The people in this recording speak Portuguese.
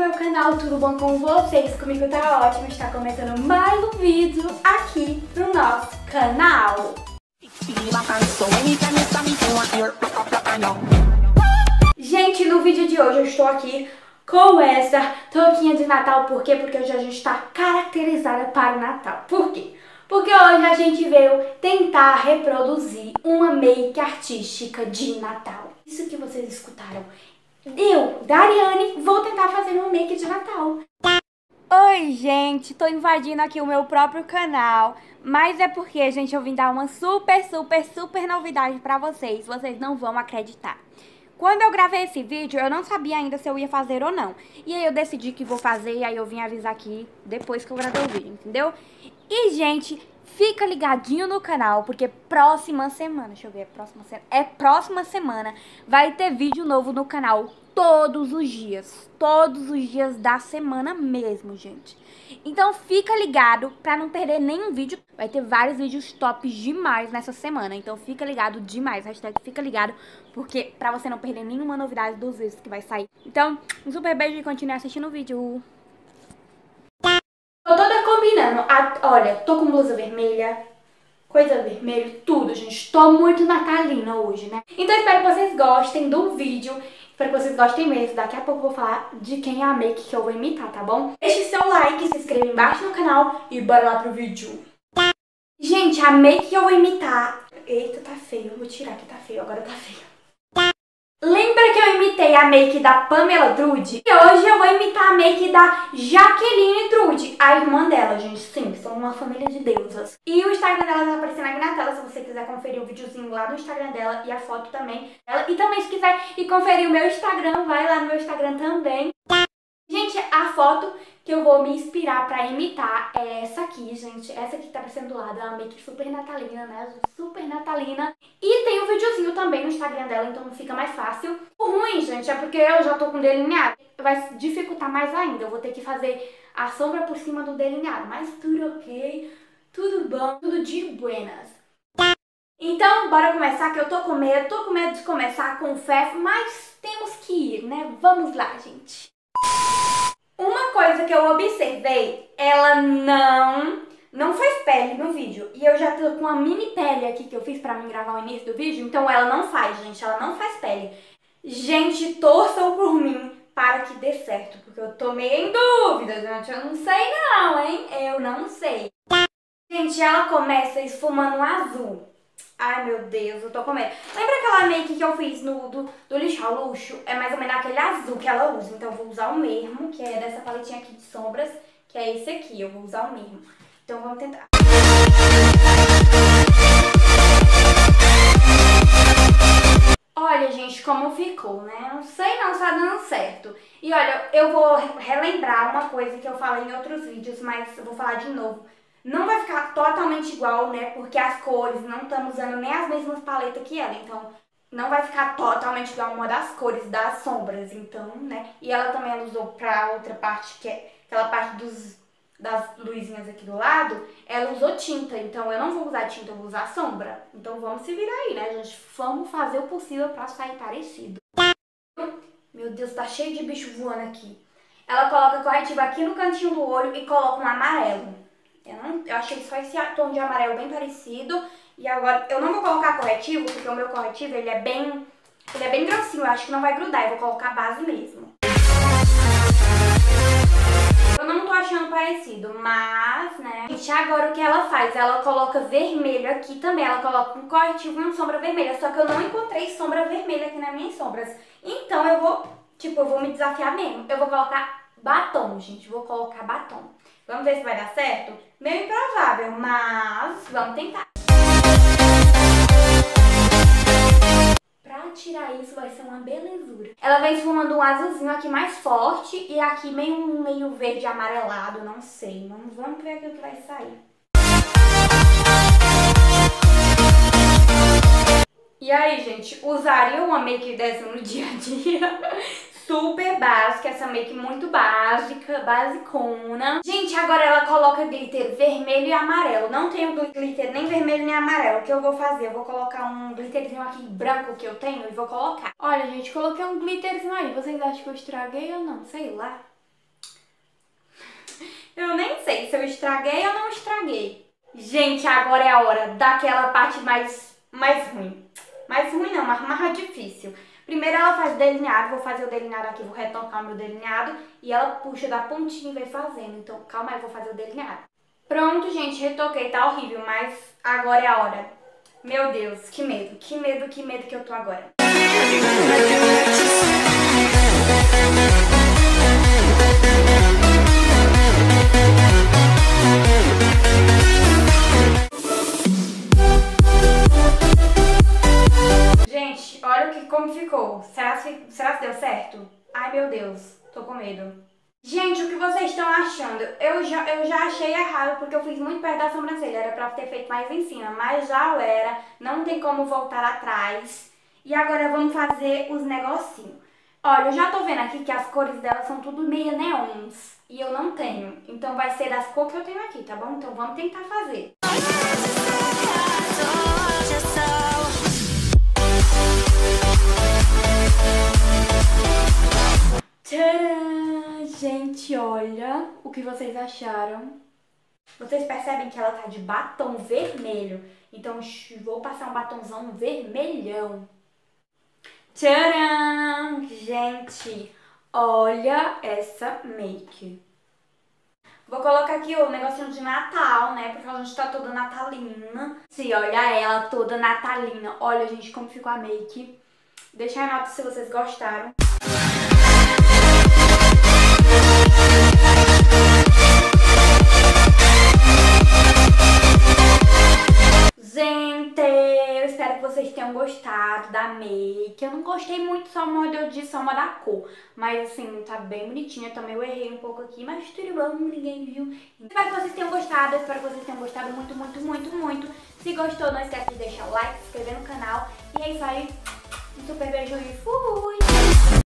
meu canal, tudo bom com vocês? Comigo tá ótimo, está começando mais um vídeo aqui no nosso canal. Gente, no vídeo de hoje eu estou aqui com essa touquinha de Natal. Por quê? Porque hoje a gente está caracterizada para o Natal. Por quê? Porque hoje a gente veio tentar reproduzir uma make artística de Natal. Isso que vocês escutaram. Eu, Dariane, vou tentar fazer uma make de Natal. Oi, gente, tô invadindo aqui o meu próprio canal, mas é porque, gente, eu vim dar uma super novidade pra vocês. Vocês não vão acreditar. Quando eu gravei esse vídeo, eu não sabia ainda se eu ia fazer ou não. E aí eu decidi que vou fazer, e aí eu vim avisar aqui depois que eu gravei o vídeo, entendeu? E, gente, fica ligadinho no canal, porque próxima semana, deixa eu ver, próxima semana vai ter vídeo novo no canal todos os dias da semana mesmo, gente. Então fica ligado pra não perder nenhum vídeo. Vai ter vários vídeos tops demais nessa semana, então fica ligado demais, hashtag fica ligado, porque pra você não perder nenhuma novidade dos vídeos que vai sair. Então, um super beijo e continue assistindo o vídeo. Tô toda combinando, olha, tô com blusa vermelha, coisa vermelha, tudo, gente. Tô muito natalina hoje, né? Então espero que vocês gostem do vídeo. Espero que vocês gostem mesmo. Daqui a pouco eu vou falar de quem é a make que eu vou imitar, tá bom? Deixe seu like, se inscreva embaixo no canal e bora lá pro vídeo. Gente, a make que eu vou imitar... Eita, tá feio. Eu vou tirar que tá feio. Agora tá feio. Lembra que eu imitei a make da Pamela Drude? E hoje eu vou imitar a make da Jaqueline Drude, a irmã dela, gente. Sim, são uma família de deusas. E o Instagram dela tá aparecendo aqui na tela, se você quiser conferir o videozinho lá no Instagram dela e a foto também. E também, se quiser ir conferir o meu Instagram, vai lá no meu Instagram também. Gente, a foto que eu vou me inspirar pra imitar é essa aqui, gente. Essa aqui que tá aparecendo do lado, é uma make super natalina, né? Super natalina. E tem um videozinho também no Instagram dela, então fica mais fácil. O ruim, gente, é porque eu já tô com delineado. Vai dificultar mais ainda. Eu vou ter que fazer a sombra por cima do delineado. Mas tudo ok, tudo bom, tudo de buenas. Então, bora começar, que eu tô com medo. Tô com medo de começar, confesso, mas temos que ir, né? Vamos lá, gente. Uma coisa que eu observei, ela não faz pele no vídeo. E eu já tô com uma mini pele aqui que eu fiz pra mim gravar o início do vídeo. Então ela não faz, gente. Ela não faz pele. Gente, torçam por mim para que dê certo. Porque eu tô meio em dúvida, gente. Eu não sei não, hein? Eu não sei. Gente, ela começa esfumando azul. Ai, meu Deus, eu tô com medo. Lembra aquela make que eu fiz do Lixo ao Luxo? É mais ou menos aquele azul que ela usa. Então eu vou usar o mesmo, que é dessa paletinha aqui de sombras, que é esse aqui. Eu vou usar o mesmo. Então vamos tentar. Olha, gente, como ficou, né? Não sei não se tá dando certo. E olha, eu vou relembrar uma coisa que eu falei em outros vídeos, mas eu vou falar de novo. Não vai ficar totalmente igual, né? Porque as cores, não estamos usando nem as mesmas paletas que ela. Então, não vai ficar totalmente igual uma das cores das sombras. Então, né? E ela também usou pra outra parte, que é aquela parte das luzinhas aqui do lado. Ela usou tinta. Então, eu não vou usar tinta, eu vou usar sombra. Então, vamos se virar aí, né, gente? Vamos fazer o possível pra sair parecido. Meu Deus, tá cheio de bicho voando aqui. Ela coloca corretivo aqui no cantinho do olho e coloca um amarelo. Eu achei só esse tom de amarelo bem parecido. E agora, eu não vou colocar corretivo, porque o meu corretivo, ele é bem grossinho. Eu acho que não vai grudar, eu vou colocar a base mesmo. Eu não tô achando parecido, mas, né. Gente, agora o que ela faz? Ela coloca vermelho aqui também. Ela coloca um corretivo e uma sombra vermelha. Só que eu não encontrei sombra vermelha aqui nas minhas sombras. Então eu vou me desafiar mesmo. Eu vou colocar batom, gente. Vou colocar batom. Vamos ver se vai dar certo? Meio improvável, mas vamos tentar. Pra tirar isso vai ser uma belezura. Ela vem esfumando um azulzinho aqui mais forte e aqui meio verde amarelado, não sei. Vamos ver o que vai sair. E aí, gente, usaria uma make dessa no dia a dia? Super básica, essa make muito básica, basicona. Gente, agora ela coloca glitter vermelho e amarelo. Não tenho glitter nem vermelho nem amarelo. O que eu vou fazer? Eu vou colocar um glitterzinho aqui branco que eu tenho e vou colocar. Olha, gente, coloquei um glitterzinho aí. Vocês acham que eu estraguei ou não? Sei lá. Eu nem sei se eu estraguei ou não estraguei. Gente, agora é a hora daquela parte mais ruim. Mais ruim não, mas mais difícil. Primeiro ela faz o delineado, vou fazer o delineado aqui, vou retocar o meu delineado. E ela puxa da pontinha e vai fazendo. Então calma aí, eu vou fazer o delineado. Pronto, gente, retoquei, tá horrível, mas agora é a hora. Meu Deus, que medo que eu tô agora. Gente, olha como ficou. Será que deu certo? Ai, meu Deus, tô com medo. Gente, o que vocês estão achando? Eu já achei errado porque eu fiz muito perto da sobrancelha. Era pra ter feito mais em cima, mas já era. Não tem como voltar atrás. E agora vamos fazer os negocinhos. Olha, eu já tô vendo aqui que as cores dela são tudo meio neons. E eu não tenho. Então vai ser das cores que eu tenho aqui, tá bom? Então vamos tentar fazer. Tcharam! Gente, olha o que vocês acharam. Vocês percebem que ela tá de batom vermelho. Então vou passar um batomzão vermelhão. Tcharam! Gente, olha essa make. Vou colocar aqui o negocinho de Natal, né? Porque a gente tá toda natalina. Sim, olha ela toda natalina. Olha, gente, como ficou a make. Deixa aí nota se vocês gostaram. Gente, eu espero que vocês tenham gostado da make. Eu não gostei muito só só da cor. Mas assim, tá bem bonitinha. Também eu errei um pouco aqui, mas tudo bom, ninguém viu. Espero que vocês tenham gostado. Espero que vocês tenham gostado muito. Se gostou, não esquece de deixar o like, se inscrever no canal. E é isso aí. Um super beijo e fui!